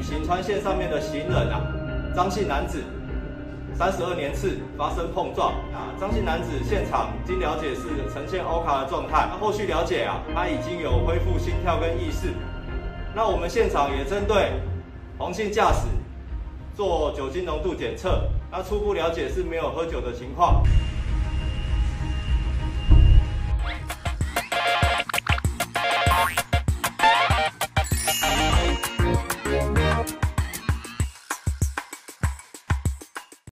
行川线上面的行人啊，张姓男子32年次发生碰撞啊，张姓男子现场经了解是呈现 OHCA 的状态，后续了解啊，他已经有恢复心跳跟意识。那我们现场也针对黄姓驾驶做酒精浓度检测，那初步了解是没有喝酒的情况。